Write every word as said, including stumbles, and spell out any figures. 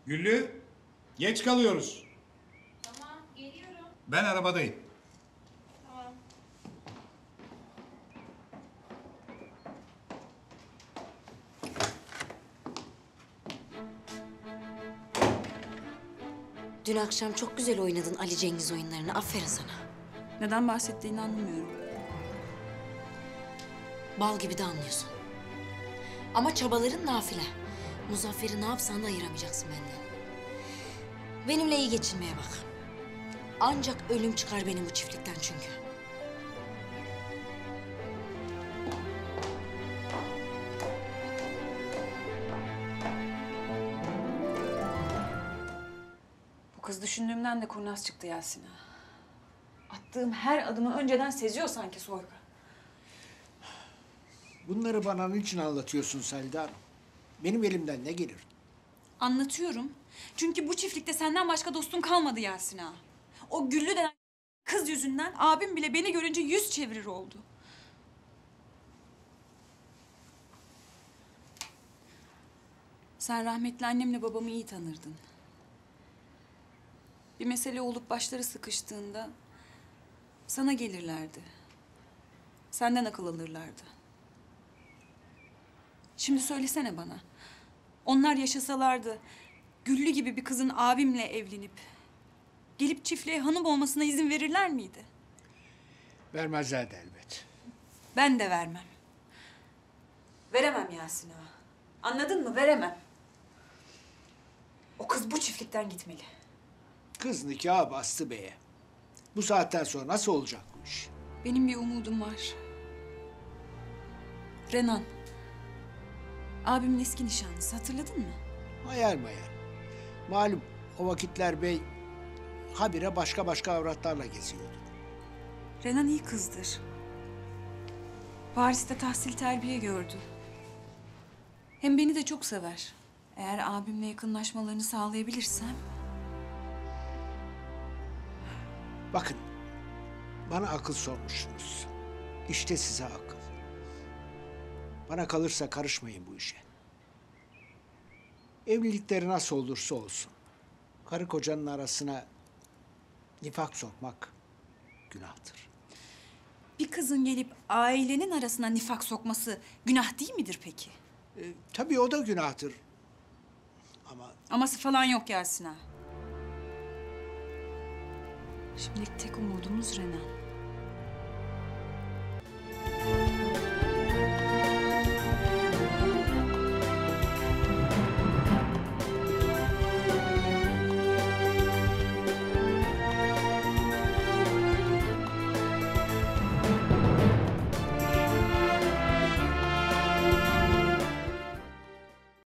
Güllü, geç kalıyoruz. Tamam, geliyorum. Ben arabadayım. Tamam. Dün akşam çok güzel oynadın Ali Cengiz oyunlarını. Aferin sana. Neden bahsettiğini anlamıyorum. Bal gibi de anlıyorsun. Ama çabaların nafile. Muzaffer'i ne yapsan da ayıramayacaksın benden. Benimle iyi geçinmeye bak. Ancak ölüm çıkar benim bu çiftlikten çünkü. Bu kız düşündüğümden de kurnaz çıktı Yasin ağa. Attığım her adımı önceden seziyor sanki Soyka. Bunları bana niçin anlatıyorsun Selda Hanım? Benim elimden ne gelir? Anlatıyorum. Çünkü bu çiftlikte senden başka dostun kalmadı Yasin ağa. O Güllü denen kız yüzünden abim bile beni görünce yüz çevirir oldu. Sen rahmetli annemle babamı iyi tanırdın. Bir mesele olup başları sıkıştığında sana gelirlerdi. Senden akıl alırlardı. Şimdi söylesene bana. Onlar yaşasalardı Güllü gibi bir kızın abimle evlenip gelip çiftliğe hanım olmasına izin verirler miydi? Vermezlerdi elbet. Ben de vermem. Veremem Yasin ağa. Anladın mı? Veremem. O kız bu çiftlikten gitmeli. Kız nikahı bastı beye. Bu saatten sonra nasıl olacak bu iş? Benim bir umudum var. Renan. Abimin eski nişanlısı, hatırladın mı? Hayal mayal. Malum o vakitler bey habire başka başka avratlarla geziyordu. Renan iyi kızdır. Paris'te tahsil terbiye gördü. Hem beni de çok sever. Eğer abimle yakınlaşmalarını sağlayabilirsem... Bakın, bana akıl sormuşsunuz. İşte size akıl. Bana kalırsa karışmayın bu işe. Evlilikleri nasıl olursa olsun, karı kocanın arasına nifak sokmak günahtır. Bir kızın gelip ailenin arasına nifak sokması günah değil midir peki? E, tabii o da günahtır. Ama Aması falan yok Yasin ağa. Şimdilik tek umudumuz Renan.